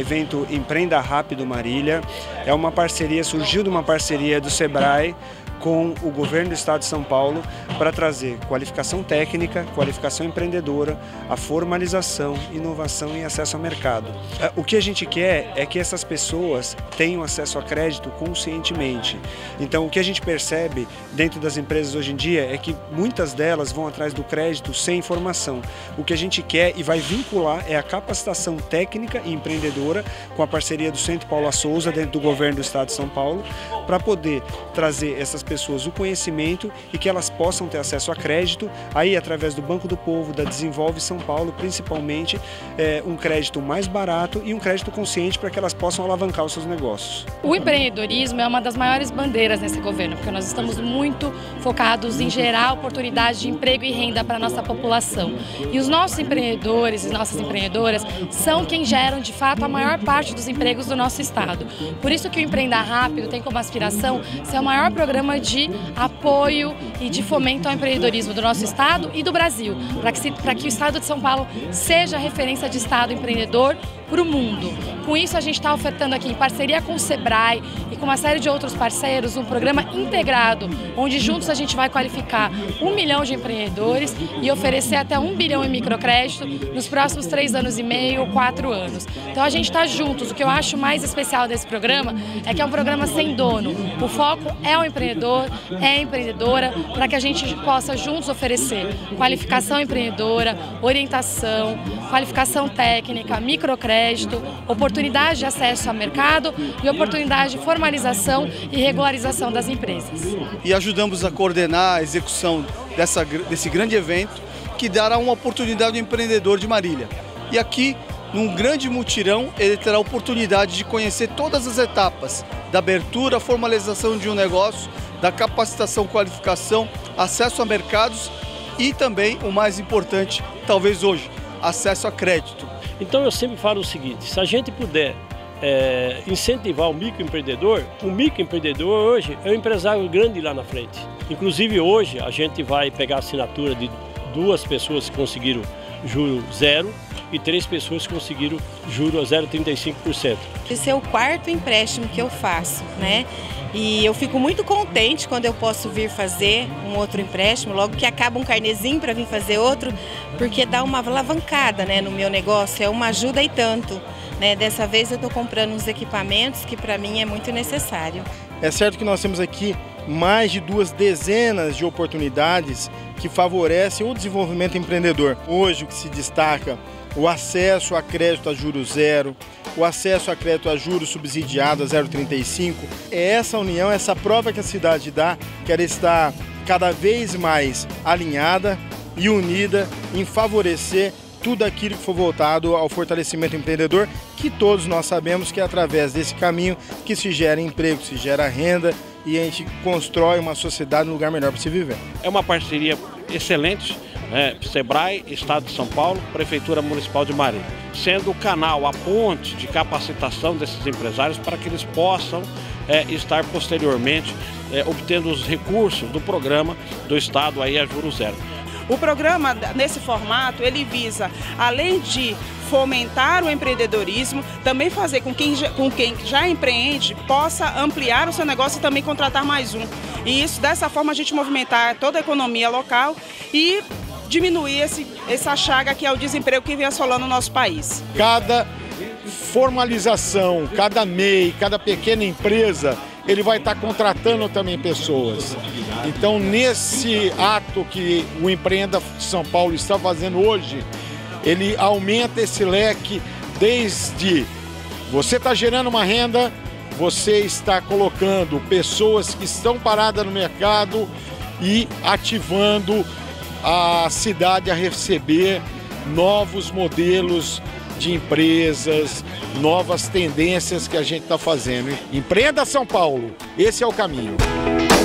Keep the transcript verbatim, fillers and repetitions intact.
evento Empreenda Rápido Marília. É uma parceria, surgiu de uma parceria do Sebrae com o governo do estado de São Paulo para trazer qualificação técnica, qualificação empreendedora, a formalização, inovação e acesso ao mercado. O que a gente quer é que essas pessoas tenham acesso a crédito conscientemente. Então, o que a gente percebe dentro das empresas hoje em dia é que muitas delas vão atrás do crédito sem informação. O que a gente quer e vai vincular é a capacitação técnica e empreendedora com a parceria do Centro Paula Souza dentro do governo do estado de São Paulo, para poder trazer essas pessoas o conhecimento e que elas possam ter acesso a crédito, aí através do Banco do Povo, da Desenvolve São Paulo, principalmente é, um crédito mais barato e um crédito consciente para que elas possam alavancar os seus negócios. O empreendedorismo é uma das maiores bandeiras nesse governo, porque nós estamos muito focados em gerar oportunidades de emprego e renda para a nossa população. E os nossos empreendedores e nossas empreendedoras são quem geram de fato a maior parte dos empregos do nosso estado. Por isso que o Empreenda Rápido tem como aspiração ser o maior programa de apoio e de fomento ao empreendedorismo do nosso estado e do Brasil, para que, para que o estado de São Paulo seja referência de estado empreendedor para o mundo. Com isso, a gente está ofertando aqui, em parceria com o Sebrae e com uma série de outros parceiros, um programa integrado, onde juntos a gente vai qualificar um milhão de empreendedores e oferecer até um bilhão em microcrédito nos próximos três anos e meio ou quatro anos. Então a gente está juntos. O que eu acho mais especial desse programa é que é um programa sem dono. O foco é o empreendedor, é a empreendedora, para que a gente possa juntos oferecer qualificação empreendedora, orientação, qualificação técnica, microcrédito, oportunidade de acesso ao mercado e oportunidade de formalização e regularização das empresas. E ajudamos a coordenar a execução dessa, desse grande evento que dará uma oportunidade ao empreendedor de Marília. E aqui, num grande mutirão, ele terá a oportunidade de conhecer todas as etapas da abertura, formalização de um negócio, da capacitação, qualificação, acesso a mercados e também, o mais importante, talvez hoje, acesso a crédito. Então eu sempre falo o seguinte, se a gente puder é, incentivar o microempreendedor, o microempreendedor hoje é um empresário grande lá na frente. Inclusive hoje a gente vai pegar a assinatura de duas pessoas que conseguiram juro zero e três pessoas que conseguiram juro a zero vírgula trinta e cinco por cento. Esse é o quarto empréstimo que eu faço, né? E eu fico muito contente quando eu posso vir fazer um outro empréstimo, logo que acaba um carnezinho para vir fazer outro, porque dá uma alavancada, né, no meu negócio, é uma ajuda e tanto. Né? Dessa vez eu estou comprando uns equipamentos que para mim é muito necessário. É certo que nós temos aqui mais de duas dezenas de oportunidades que favorecem o desenvolvimento empreendedor. Hoje o que se destaca, o acesso a crédito a juros zero, o acesso a crédito a juros subsidiado a zero vírgula trinta e cinco. É essa união, essa prova que a cidade dá, que ela está cada vez mais alinhada e unida em favorecer tudo aquilo que for voltado ao fortalecimento empreendedor, que todos nós sabemos que é através desse caminho que se gera emprego, se gera renda e a gente constrói uma sociedade, um lugar melhor para se viver. É uma parceria excelente, né? Sebrae, Estado de São Paulo, Prefeitura Municipal de Marília, sendo o canal, a ponte de capacitação desses empresários para que eles possam é, estar posteriormente é, obtendo os recursos do programa do Estado aí a juros zero. O programa, nesse formato, ele visa, além de fomentar o empreendedorismo, também fazer com quem, já, com quem já empreende possa ampliar o seu negócio e também contratar mais um. E isso, dessa forma, a gente movimentar toda a economia local e diminuir esse, essa chaga que é o desemprego que vem assolando o nosso país. Cada formalização, cada M E I, cada pequena empresa, ele vai estar contratando também pessoas. Então, nesse ato que o Empreenda São Paulo está fazendo hoje, ele aumenta esse leque desde você está gerando uma renda, você está colocando pessoas que estão paradas no mercado e ativando a cidade a receber novos modelos de empresas, novas tendências que a gente está fazendo. Empreenda São Paulo, esse é o caminho.